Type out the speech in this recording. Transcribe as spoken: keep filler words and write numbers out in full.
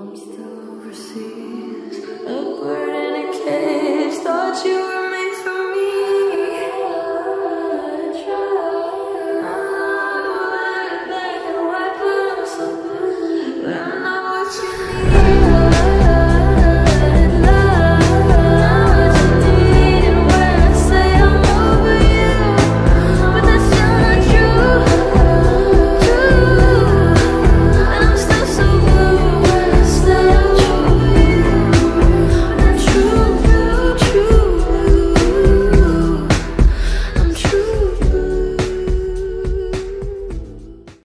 I'm still overseas, a bird in a cage. Thought you were